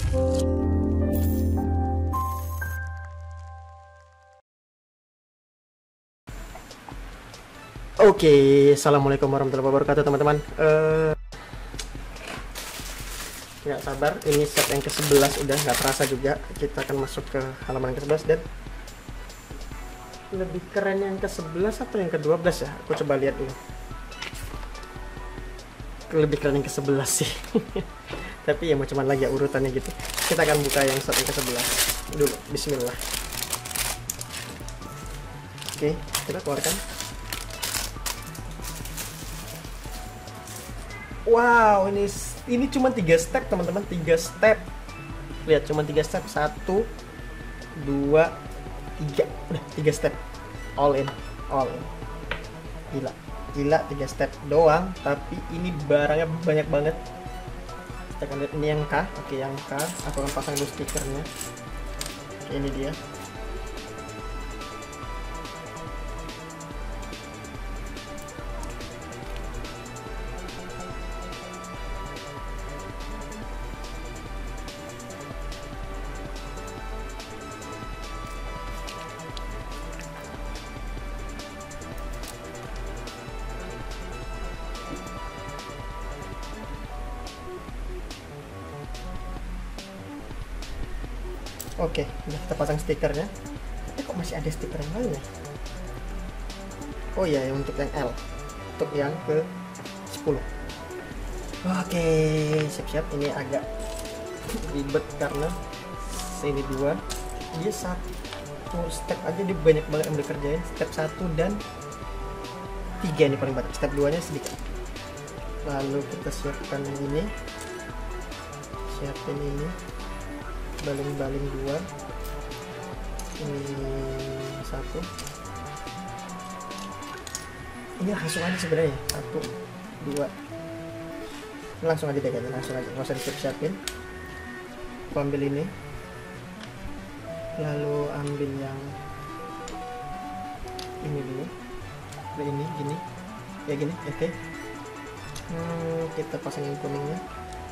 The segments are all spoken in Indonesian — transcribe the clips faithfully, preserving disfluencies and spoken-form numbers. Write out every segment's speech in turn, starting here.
Oke, assalamualaikum warahmatullahi wabarakatuh teman-teman. Uh, nggak sabar, ini set yang ke sebelas udah nggak terasa juga. Kita akan masuk ke halaman yang ke sebelas dan lebih keren yang ke sebelas atau yang ke dua belas ya? Aku coba lihat dulu. Lebih keren yang ke sebelas sih. Tapi ya mau cuman lagi ya urutannya gitu. Kita akan buka yang set yang ke sebelas dulu. Bismillah. Oke, kita keluarkan. Wow, ini ini cuma tiga step teman-teman, tiga step. Lihat, cuma tiga step, satu, dua, tiga, udah tiga step, all in, all in. Gila, gila tiga step doang, tapi ini barangnya banyak banget. Kita akan lihat ini yang K, oke yang K. Aku akan pasang dulu stikernya. Oke, ini dia. Oke, udah kita pasang stikernya. Tapi kok masih ada stiker yang lain ya? Oh iya, yang untuk yang L, untuk yang ke sepuluh. Oke, siap-siap. Ini agak ribet karena ini dua, dia satu step aja dia banyak banget yang udah kerjain. Step satu dan tiga ini paling banyak. Step dua nya sedikit. Lalu kita siapkan ini, siapin ini. Baling-baling dua, ini satu, ini langsung aja sebenarnya, satu, dua, ini langsung aja deh kayaknya, langsung aja, nggak usah disiap-siapin. Aku ambil ini, lalu ambil yang ini dulu, ambil ini, gini, ya gini, oke. Okay. Hmm, kita pasang yang kuningnya.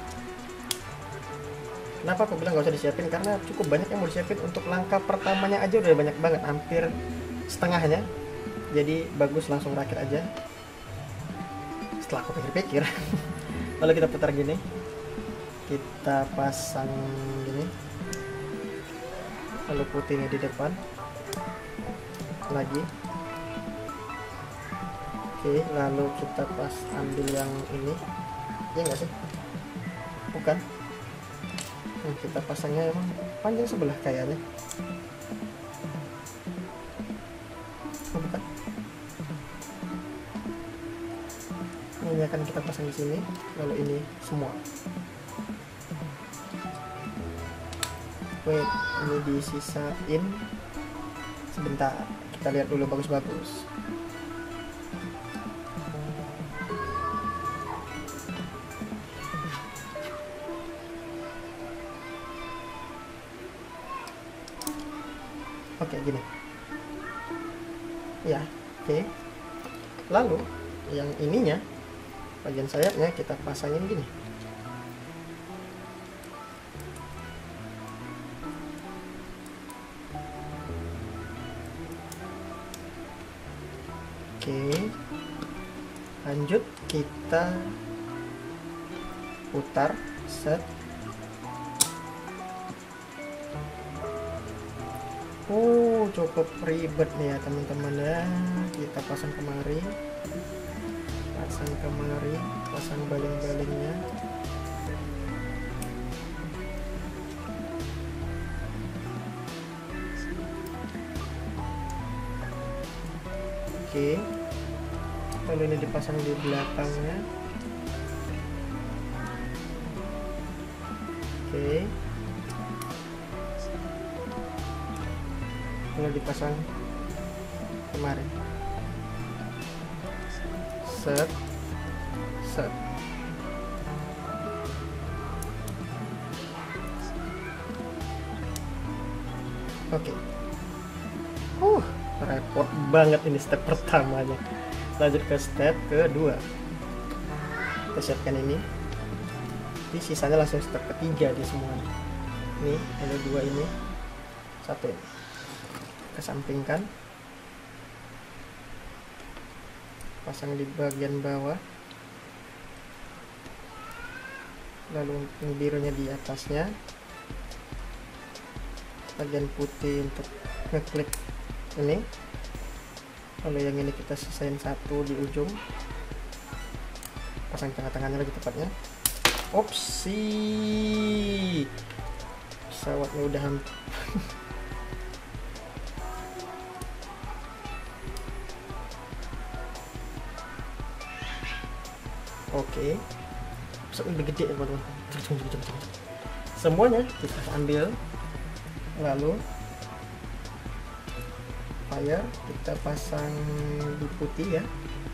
Kenapa aku bilang gak usah disiapin? Karena cukup banyak yang mau disiapin. Untuk langkah pertamanya aja udah banyak banget, hampir setengahnya. Jadi bagus langsung rakit aja. Setelah aku pikir-pikir. Lalu kita putar gini, kita pasang gini, lalu putihnya di depan lagi. Oke, lalu kita pas ambil yang ini, ya nggak sih? Bukan. Nah, kita pasangnya emang panjang sebelah kayaknya. Oh, bukan. Ini akan kita pasang di sini, lalu ini semua. Wait, ini disisain sebentar. Kita lihat dulu bagus-bagus. Oke, gini ya, oke. Lalu yang ininya, bagian sayapnya kita pasangin gini. Oke, lanjut kita putar, set. Oh, cukup ribet nih ya teman-teman ya. Kita pasang kemari, pasang kemari, pasang baling-balingnya. Oke, lalu ini dipasang di belakangnya. Oke, lalu dipasang kemarin, set set. Oke, uh repot banget ini step pertamanya. Lanjut ke step kedua, kita siapkan ini, di sisanya langsung step ketiga di semuanya. Nih ada dua ini, satu ini kesampingkan, pasang di bagian bawah, lalu yang birunya di atasnya, bagian putih untuk ngeklik ini, lalu yang ini kita sisain satu di ujung, pasang tengah-tengahnya lagi tepatnya. Opsi, pesawatnya udah hampir oke, pesawat lebih gede ya teman-teman. Semuanya kita ambil, lalu fire kita pasang di putih ya,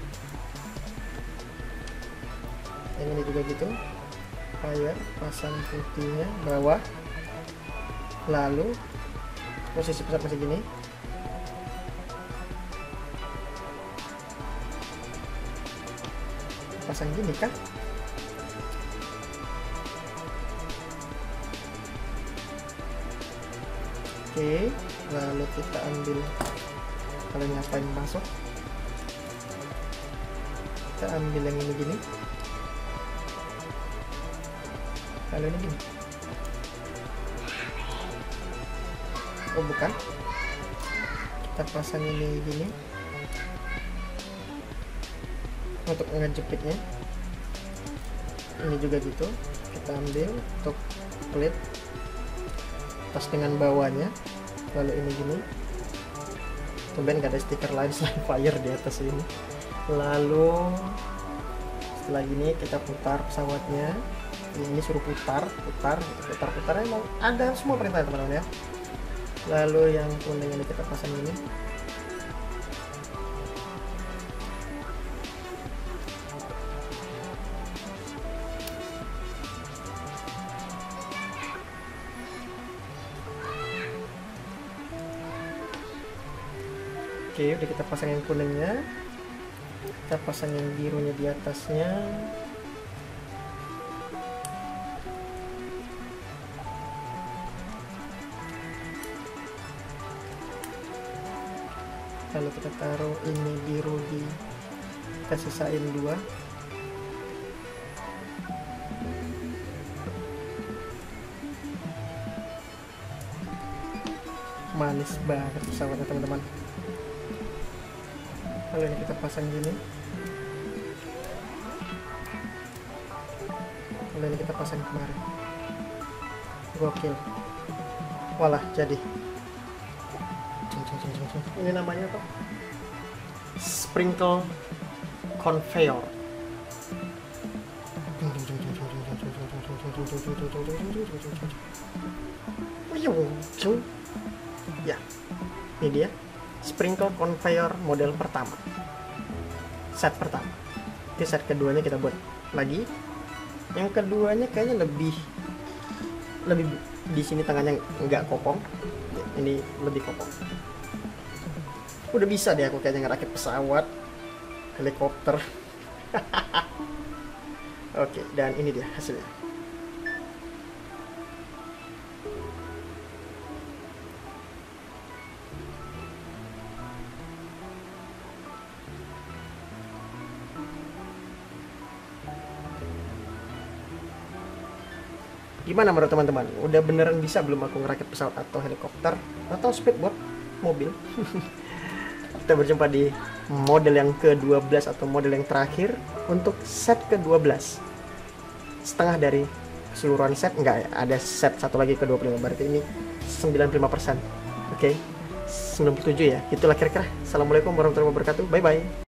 yang ini juga gitu, fire pasang putihnya bawah, lalu posisi pesawat masih gini, pasang gini kan. Oke, lalu kita ambil, kalian ngapain masuk, kita ambil yang ini gini, kalau ini gini, oh bukan, kita pasang ini gini untuk ngejepitnya, ini juga gitu, kita ambil untuk pelit pas dengan bawahnya, lalu ini gini, kemudian gak ada stiker lain selain fire di atas ini. Lalu setelah gini kita putar pesawatnya, ini suruh putar putar putar putar, emang ada semua perintah teman-teman ya. Lalu yang kuning ini kita pasang ini, oke, udah kita pasang yang kuningnya, kita pasang yang birunya di atasnya, lalu kita taruh ini biru di, kita sisain dua, manis banget pesawatnya teman-teman. Lalu ini kita pasang gini, lalu ini kita pasang kemarin, gokil, walah jadi. Ini namanya apa? Sprinkle conveyor. Ya, ini dia sprinkle conveyor model pertama, set pertama. Di set keduanya kita buat lagi. Yang keduanya kayaknya lebih lebih di sini tangannya nggak kopong, ini lebih kopong. Udah bisa deh aku kayaknya ngerakit pesawat, helikopter. Oke, dan ini dia hasilnya. Gimana menurut teman-teman? Udah beneran bisa belum aku ngerakit pesawat atau helikopter atau speedboat, mobil? Kita berjumpa di model yang ke dua belas atau model yang terakhir untuk set ke dua belas. Setengah dari keseluruhan set, enggak ya, ada set satu lagi ke dua puluh lima, berarti ini sembilan puluh lima persen. Oke, okay. sembilan puluh tujuh ya, itulah kira-kira. Assalamualaikum warahmatullahi wabarakatuh, bye bye.